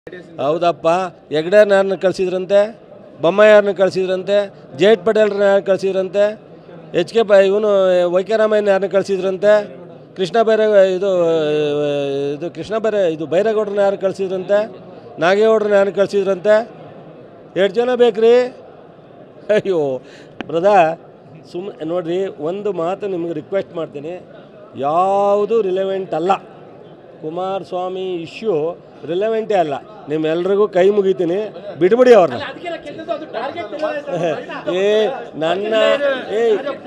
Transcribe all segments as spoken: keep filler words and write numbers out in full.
ಹೌದಪ್ಪ, ಹೆಗ್ಡೆಯವ್ರನ್ನ ಯಾರನ್ನ ಕಳಿಸಿದ್ರಂತೆ, ಬೊಮ್ಮಾಯಿಯವ್ರನ್ನ ಕಳಿಸಿದ್ರಂತೆ, J H ಪಟೇಲ್ರನ್ನ ಯಾರು ಕಳಿಸಿದ್ರಂತೆ, ಎಚ್ ಕೆ ಪ ಇವನು ವೈ ಕೆ ರಾಮಯ್ಯನ ಯಾರನ್ನ ಕಳಿಸಿದ್ರಂತೆ, ಕೃಷ್ಣ ಬೈರೇ ಇದು ಇದು ಕೃಷ್ಣ ಬೈರೇ ಇದು ಬೈರೇಗೌಡರನ್ನ ಯಾರು ಕಳಿಸಿದ್ರಂತೆ, ನಾಗೇಗೌಡರನ್ನ ಯಾರು ಕಳಿಸಿದ್ರಂತೆ. ಎಷ್ಟು ಜನ ಬೇಕ್ರಿ? ಅಯ್ಯೋ ಬ್ರದಾ, ಸುಮ್ಮನೆ ನೋಡಿರಿ, ಒಂದು ಮಾತು ನಿಮಗೆ ರಿಕ್ವೆಸ್ಟ್ ಮಾಡ್ತೀನಿ, ಯಾವುದು ರಿಲೆವೆಂಟ್ ಅಲ್ಲ. ಕುಮಾರಸ್ವಾಮಿ ಇಶ್ಯೂ ರಿಲೆವೆಂಟೇ ಅಲ್ಲ. ನಿಮ್ಮೆಲ್ರಿಗೂ ಕೈ ಮುಗಿತೀನಿ, ಬಿಟ್ಬಿಡಿ ಅವ್ರನ್ನ. ಏ ನನ್ನ ಏ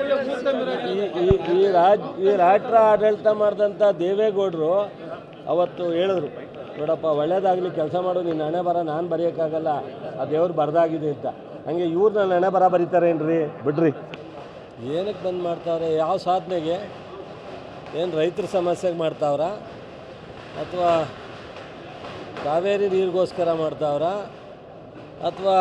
ಈ ರಾಜ್ ಈ ರಾಷ್ಟ್ರ ಆಡಳಿತ ಮಾಡಿದಂಥ ದೇವೇಗೌಡರು ಅವತ್ತು ಹೇಳಿದ್ರು, ನೋಡಪ್ಪ ಒಳ್ಳೇದಾಗಲಿ, ಕೆಲಸ ಮಾಡು, ನೀನು ಹಣೆ ಬರ ನಾನು ಬರೆಯೋಕ್ಕಾಗಲ್ಲ, ಆ ದೇವ್ರು ಬರದಾಗಿದೆ ಅಂತ. ಹಂಗೆ ಇವ್ರು ನನ್ನ ಹಣೆ ಬರ ಬರೀತಾರೇನ್ರಿ? ಬಿಡ್ರಿ. ಏನಕ್ಕೆ ಬಂದು ಮಾಡ್ತಾವ್ರೆ? ಯಾವ ಸಾಧನೆಗೆ? ಏನು ರೈತರ ಸಮಸ್ಯೆಗೆ ಮಾಡ್ತಾವ್ರ, ಅಥವಾ ಕಾವೇರಿ ನೀರಿಗೋಸ್ಕರ ಮಾಡ್ತಾವ್ರ, ಅಥವಾ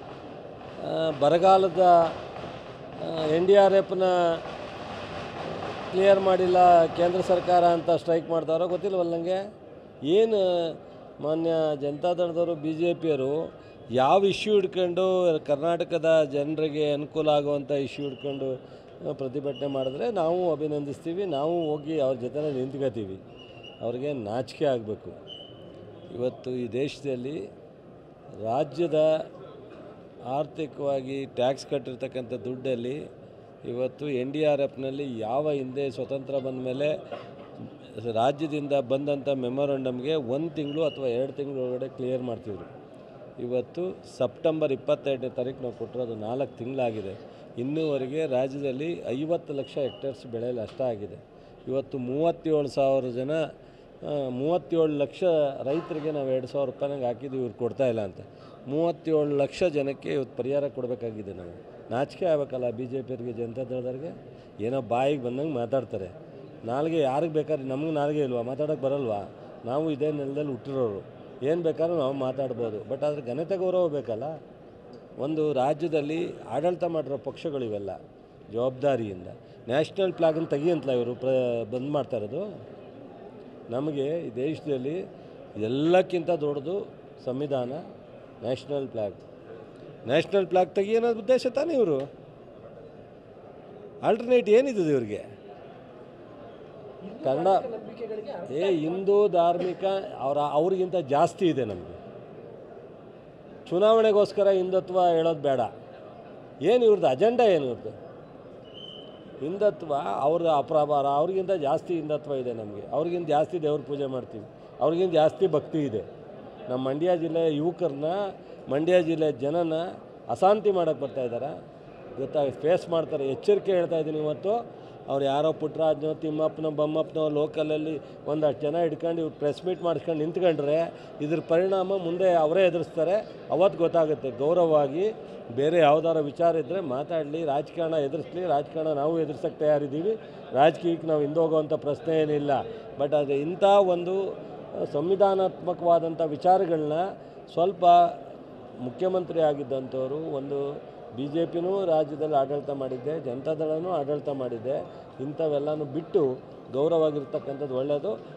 ಬರಗಾಲದ ಎನ್ ಡಿ ಆರ್ ಎಫ್ನ ಕ್ಲಿಯರ್ ಮಾಡಿಲ್ಲ ಕೇಂದ್ರ ಸರ್ಕಾರ ಅಂತ ಸ್ಟ್ರೈಕ್ ಮಾಡ್ತಾರೋ ಗೊತ್ತಿಲ್ವಲ್ಲ ನನಗೆ. ಏನು ಮಾನ್ಯ ಜನತಾದಳದವರು, ಬಿ ಜೆ ಪಿಯವರು ಯಾವ ಇಶ್ಯೂ ಹಿಡ್ಕೊಂಡು ಕರ್ನಾಟಕದ ಜನರಿಗೆ ಅನುಕೂಲ ಆಗುವಂಥ ಇಶ್ಯೂ ಹಿಡ್ಕೊಂಡು ಪ್ರತಿಭಟನೆ ಮಾಡಿದ್ರೆ ನಾವು ಅಭಿನಂದಿಸ್ತೀವಿ, ನಾವು ಹೋಗಿ ಅವ್ರ ಜೊತೆ ನಿಂತ್ಕೋತೀವಿ. ಅವ್ರಿಗೆ ನಾಚಿಕೆ ಆಗಬೇಕು. ಇವತ್ತು ಈ ದೇಶದಲ್ಲಿ ರಾಜ್ಯದ ಆರ್ಥಿಕವಾಗಿ ಟ್ಯಾಕ್ಸ್ ಕಟ್ಟಿರ್ತಕ್ಕಂಥ ದುಡ್ಡಲ್ಲಿ ಇವತ್ತು ಎನ್ ಡಿ ಆರ್ ಎಫ್ನಲ್ಲಿ ಯಾವ ಹಿಂದೆ ಸ್ವತಂತ್ರ ಬಂದ ಮೇಲೆ ರಾಜ್ಯದಿಂದ ಬಂದಂಥ ಮೆಮೊರಂಡಮ್ಗೆ ಒಂದು ತಿಂಗಳು ಅಥವಾ ಎರಡು ತಿಂಗಳು ಒಳಗಡೆ ಕ್ಲಿಯರ್ ಮಾಡ್ತಿದ್ರು. ಇವತ್ತು ಸೆಪ್ಟೆಂಬರ್ ಇಪ್ಪತ್ತೆರಡನೇ ತಾರೀಕು ನಾವು ಕೊಟ್ಟಿರೋದು ನಾಲ್ಕು ತಿಂಗಳಾಗಿದೆ. ಇನ್ನೂವರೆಗೆ ರಾಜ್ಯದಲ್ಲಿ ಐವತ್ತು ಲಕ್ಷ ಹೆಕ್ಟೇರ್ಸ್ ಬೆಳೆ ನಷ್ಟ ಆಗಿದೆ. ಇವತ್ತು ಮೂವತ್ತೇಳು ಸಾವಿರ ಜನ ಮೂವತ್ತೇಳು ಲಕ್ಷ ರೈತರಿಗೆ ನಾವು ಎರಡು ಸಾವಿರ ರೂಪಾಯಿನಾಗ ಹಾಕಿದ್ದೀವಿ, ಇವ್ರು ಕೊಡ್ತಾಯಿಲ್ಲ ಅಂತ. ಮೂವತ್ತೇಳು ಲಕ್ಷ ಜನಕ್ಕೆ ಇವತ್ತು ಪರಿಹಾರ ಕೊಡಬೇಕಾಗಿದೆ. ನಾವು ನಾಚಿಕೆ ಆಗಬೇಕಲ್ಲ ಬಿ ಜೆ ಪಿಯವ್ರಿಗೆ, ಜನತಾದಳದವ್ರಿಗೆ. ಏನೋ ಬಾಯಿಗೆ ಬಂದಂಗೆ ಮಾತಾಡ್ತಾರೆ. ನಾಲ್ಗೆ ಯಾರಿಗೆ ಬೇಕಾದ್ರೆ, ನಮಗೆ ನಾಲ್ಗೆ ಇಲ್ವಾ? ಮಾತಾಡೋಕ್ಕೆ ಬರಲ್ವಾ? ನಾವು ಇದೇ ನೆಲದಲ್ಲಿ ಹುಟ್ಟಿರೋರು, ಏನು ಬೇಕಾದ್ರೂ ನಾವು ಮಾತಾಡ್ಬೋದು. ಬಟ್ ಆದರೆ ಘನತೆ ಗೌರವ ಬೇಕಲ್ಲ. ಒಂದು ರಾಜ್ಯದಲ್ಲಿ ಆಡಳಿತ ಮಾಡಿರೋ ಪಕ್ಷಗಳಿವೆಲ್ಲ ಜವಾಬ್ದಾರಿಯಿಂದ ನ್ಯಾಷನಲ್ ಫ್ಲಾಗನ್ನು ತೆಗಿಯಂತಲ್ಲ ಇವರು ಪ್ರ ಬಂದ್ ಮಾಡ್ತಾ ಇರೋದು. ನಮಗೆ ಈ ದೇಶದಲ್ಲಿ ಎಲ್ಲಕ್ಕಿಂತ ದೊಡ್ಡದು ಸಂವಿಧಾನ, ನ್ಯಾಷನಲ್ ಫ್ಲಾಗ್. ನ್ಯಾಷನಲ್ ಫ್ಲಾಗ್ ತೆಗಿಯೋಣ ಉದ್ದೇಶ ತಾನೇ ಇವರು. ಆಲ್ಟರ್ನೇಟ್ ಏನಿದೆ ಇವ್ರಿಗೆ? ಕನ್ನಡ ಏ ಹಿಂದೂ ಧಾರ್ಮಿಕ ಅವರ ಅವ್ರಿಗಿಂತ ಜಾಸ್ತಿ ಇದೆ ನಮಗೆ. ಚುನಾವಣೆಗೋಸ್ಕರ ಹಿಂದುತ್ವ ಹೇಳೋದು ಬೇಡ. ಏನು ಇವ್ರದ್ದು ಅಜೆಂಡಾ? ಏನು ಇವ್ರದ್ದು? ಹಿಂದುತ್ವ ಅವ್ರ ಅಪ್ರಭಾರ, ಅವ್ರಿಗಿಂತ ಜಾಸ್ತಿ ಹಿಂದುತ್ವ ಇದೆ ನಮಗೆ. ಅವ್ರಿಗಿಂತ ಜಾಸ್ತಿ ದೇವ್ರ ಪೂಜೆ ಮಾಡ್ತೀವಿ, ಅವ್ರಿಗಿಂತ ಜಾಸ್ತಿ ಭಕ್ತಿ ಇದೆ. ನಮ್ಮ ಮಂಡ್ಯ ಜಿಲ್ಲೆಯ ಯುವಕರನ್ನ, ಮಂಡ್ಯ ಜಿಲ್ಲೆಯ ಜನನ ಅಶಾಂತಿ ಮಾಡೋಕ್ಕೆ ಬರ್ತಾಯಿದ್ದಾರೆ. ಗೊತ್ತಾಗ ಫೇಸ್ ಮಾಡ್ತಾರೆ. ಎಚ್ಚರಿಕೆ ಹೇಳ್ತಾ ಇದ್ದೀನಿ ಇವತ್ತು. ಅವ್ರು ಯಾರೋ ಪುಟ್ಟರಾಜ್ನೋ, ತಿಮ್ಮಪ್ಪನೋ, ಬೊಮ್ಮಪ್ಪನೋ ಲೋಕಲಲ್ಲಿ ಒಂದಷ್ಟು ಜನ ಹಿಡ್ಕೊಂಡು ಇವ್ರು ಪ್ರೆಸ್ ಮೀಟ್ ಮಾಡಿಸ್ಕೊಂಡು ನಿಂತ್ಕೊಂಡ್ರೆ ಇದ್ರ ಪರಿಣಾಮ ಮುಂದೆ ಅವರೇ ಎದುರಿಸ್ತಾರೆ. ಅವತ್ತು ಗೊತ್ತಾಗುತ್ತೆ. ಗೌರವವಾಗಿ ಬೇರೆ ಯಾವುದಾರ ವಿಚಾರ ಇದ್ದರೆ ಮಾತಾಡಲಿ, ರಾಜಕಾರಣ ಎದುರಿಸಲಿ. ರಾಜಕಾರಣ ನಾವು ಎದುರ್ಸೋಕ್ಕೆ ತಯಾರಿದ್ದೀವಿ. ರಾಜಕೀಯಕ್ಕೆ ನಾವು ಹಿಂದೋಗೋವಂಥ ಪ್ರಶ್ನೆ ಏನಿಲ್ಲ. ಬಟ್ ಅದು ಇಂಥ ಒಂದು ಸಂವಿಧಾನಾತ್ಮಕವಾದಂಥ ವಿಚಾರಗಳನ್ನ ಸ್ವಲ್ಪ ಮುಖ್ಯಮಂತ್ರಿ ಆಗಿದ್ದಂಥವರು, ಒಂದು ಬಿ ಜೆ ಪಿನೂ ರಾಜ್ಯದಲ್ಲಿ ಆಡಳಿತ ಮಾಡಿದ್ದೆ, ಜನತಾದಳನೂ ಆಡಳಿತ ಮಾಡಿದ್ದೆ, ಇಂಥವೆಲ್ಲನೂ ಬಿಟ್ಟು ಗೌರವವಾಗಿರ್ತಕ್ಕಂಥದ್ದು ಒಳ್ಳೆಯದು.